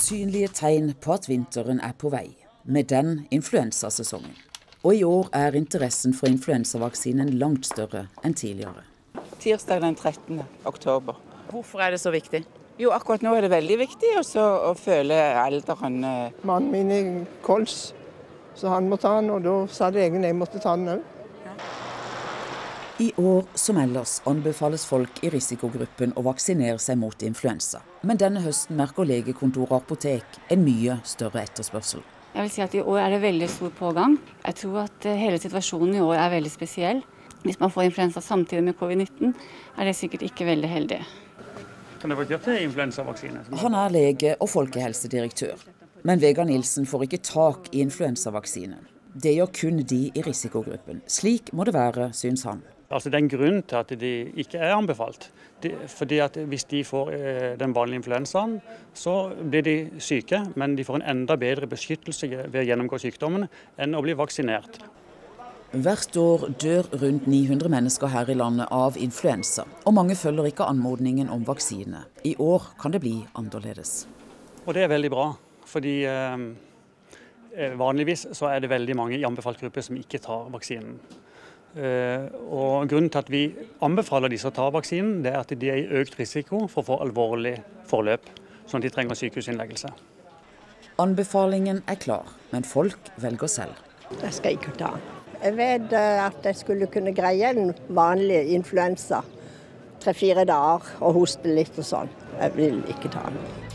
synlige tegn på at vinteren er på vei, med den influensasesongen. Og i år er interessen for influensavaksinen langt større enn tidligere. Tirsdag den 13. oktober. Hvorfor er det så viktig? Jo, akkurat nå er det veldig viktig å føle alderen. Mannen min er kols, så han må ta den, og da sa legen jeg måtte ta den også. I år som ellers anbefales folk i risikogruppen å vaksinere seg mot influensa. Men denne høsten merker legekontor og apotek en mye større etterspørsel. Jeg vil si at i år er det veldig stor pågang. Jeg tror at hele situasjonen i år er veldig spesiell. Hvis man får influensa samtidig med covid-19, er det sikkert ikke veldig heldig. Kan det være gjort til influensavaksine? Han er lege og folkehelsedirektør. Men Vegard Nilsen får ikke tak i influensavaksinen. Det gjør kun de i risikogruppen. Slik må det være, syns han. Altså det er en grunn til at de ikke er anbefalt. Fordi at hvis de får den vanlige influensaen, så blir de syke, men de får en enda bedre beskyttelse ved å gjennomgå sykdommen enn å bli vaksinert. Hvert år dør rundt 900 mennesker her i landet av influensa, og mange følger ikke anmodningen om vaksine. I år kan det bli annerledes. Og det er veldig bra, fordi vanligvis så er det veldig mange i anbefalt gruppe som ikke tar vaksinen. Og grunnen til at vi anbefaler disse å ta vaksinen, det er at de er i økt risiko for å få alvorlig forløp, sånn at de trenger sykehusinnleggelse. Anbefalingen er klar, men folk velger selv. Jeg skal ikke ta den. Jeg vet at jeg skulle kunne greie en vanlig influensa 3-4 dager og hoste litt og sånn. Jeg vil ikke ta den.